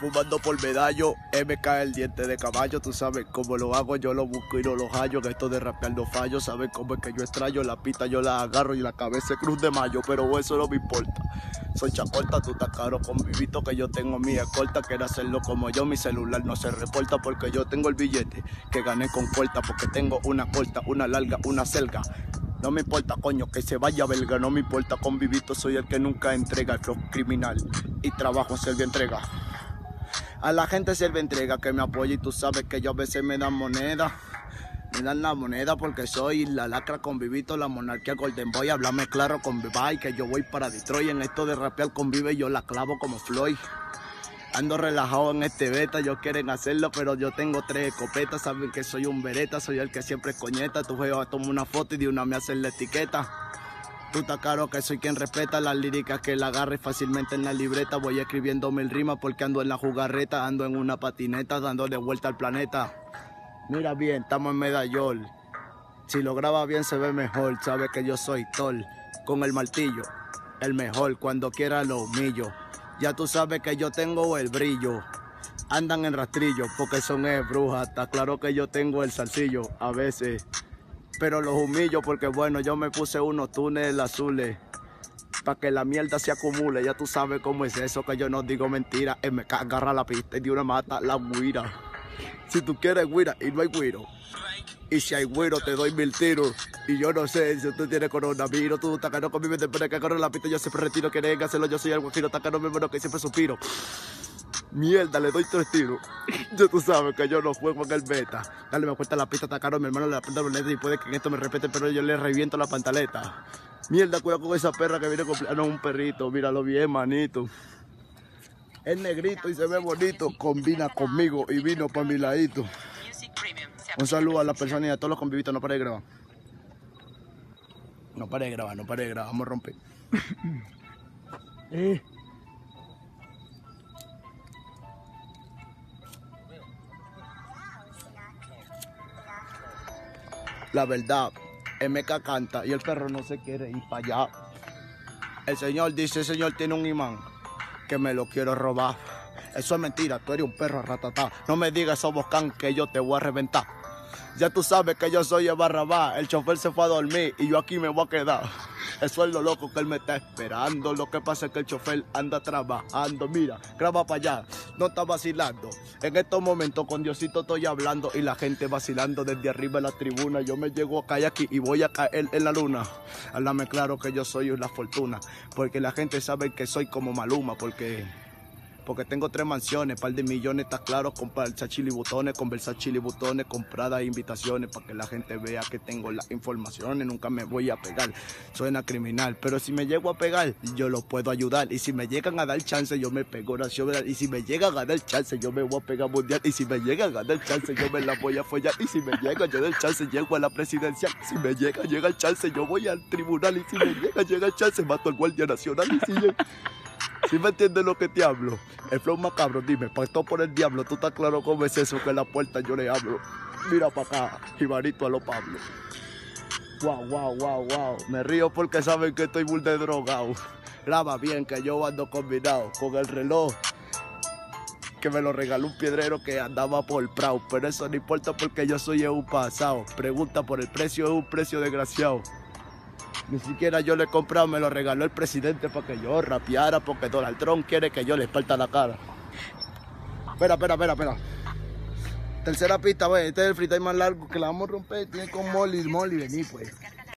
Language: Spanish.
Fumando por medallo, MK el diente de caballo. Tú sabes cómo lo hago, yo lo busco y no lo hallo. En esto de rapear no fallo, sabes cómo es que yo extraño. La pista yo la agarro y la cabeza es Cruz de Mayo, pero eso no me importa. Soy chacorta, tú estás caro con vivito que yo tengo mi escolta. Quiero hacerlo como yo, mi celular no se reporta porque yo tengo el billete que gané con corta. Porque tengo una corta, una larga, una selga. No me importa, coño, que se vaya belga. No me importa, con vivito soy el que nunca entrega. El flow criminal y trabajo serve entrega. A la gente sirve entrega que me apoya y tú sabes que yo a veces me dan moneda. Me dan la moneda porque soy la lacra con vivito, la monarquía Golden Boy. Háblame claro con Vivay que yo voy para Detroit. En esto de rapear con Vive yo la clavo como Floyd. Ando relajado en este beta, ellos quieren hacerlo, pero yo tengo 3 escopetas. Saben que soy un bereta, soy el que siempre coñeta. Tu juego toma una foto y de una me hacen la etiqueta. Tú estás claro que soy quien respeta las líricas que la agarre fácilmente en la libreta. Voy escribiendo 1000 rimas porque ando en la jugarreta, ando en una patineta dándole vuelta al planeta. Mira bien, estamos en Medallol. Si lo graba bien se ve mejor. Sabes que yo soy Tol con el martillo, el mejor. Cuando quiera lo humillo. Ya tú sabes que yo tengo el brillo. Andan en rastrillo porque son brujas. Está claro que yo tengo el zarcillo a veces, pero los humillo porque bueno, yo me puse unos túneles azules para que la mierda se acumule. Ya tú sabes cómo es eso, que yo no digo mentira. Me agarra la pista y de una mata la guira. Si tú quieres guira y no hay guiro, y si hay güiro te doy 1000 tiros. Y yo no sé si tú tienes coronavirus. Tú estás que no convives después de que agarro la pista. Yo siempre retiro, quieren hacerlo, yo soy el guajiro. Está que no me muero, que siempre suspiro. Mierda, le doy 3 tiros. Ya tú sabes que yo no juego en el beta. Dale, me cuenta la pista, está caro, mi hermano le apunta los letras y puede que en esto me respete, pero yo le reviento la pantaleta. Mierda, cuidado con esa perra que viene comprando un perrito. Míralo bien, manito. Es negrito y se ve bonito. Combina conmigo y vino para mi ladito. Un saludo a las personas y a todos los convivitos. No pare de grabar. No pare de grabar, no pare de grabar. Vamos a romper. La verdad, MK canta y el perro no se quiere ir para allá. El señor dice, el señor tiene un imán que me lo quiero robar. Eso es mentira, tú eres un perro ratatá. No me digas eso, Boscán, que yo te voy a reventar. Ya tú sabes que yo soy el Barrabás. El chofer se fue a dormir y yo aquí me voy a quedar. Eso es lo loco que él me está esperando. Lo que pasa es que el chofer anda trabajando. Mira, graba para allá, no está vacilando. En estos momentos con Diosito estoy hablando y la gente vacilando desde arriba de la tribuna. Yo me llego a caer aquí y voy a caer en la luna. Háblame claro que yo soy una fortuna, porque la gente sabe que soy como Maluma, porque tengo 3 mansiones, par de millones, está claro, comprar chilibutones, conversar chilibutones, compradas invitaciones, para que la gente vea que tengo las informaciones, nunca me voy a pegar, suena criminal, pero si me llego a pegar, yo lo puedo ayudar, y si me llegan a dar chance, yo me pego nacional, y si me llegan a dar chance, yo me voy a pegar mundial, y si me llegan a dar chance, yo me la voy a follar, y si me llega yo dar chance, llego a la presidencia, si me llega el chance, yo voy al tribunal, y si me llega el chance, mato al guardia nacional, y si llega... ¿Sí me entiendes lo que te hablo? El flow macabro, dime, pactó por el diablo. Tú estás claro cómo es eso, que en la puerta yo le hablo. Mira para acá, jibarito a lo Pablo. Wow. Me río porque saben que estoy muy de drogado. Graba bien que yo ando combinado con el reloj que me lo regaló un piedrero que andaba por Prau. Pero eso no importa porque yo soy un pasado. Pregunta por el precio, es un precio desgraciado. Ni siquiera yo le he comprado, me lo regaló el presidente para que yo rapeara, porque Donald Trump quiere que yo le parta la cara. Espera. Tercera pista, wey, este es el freestyle más largo que la vamos a romper, tiene con Molly, vení pues.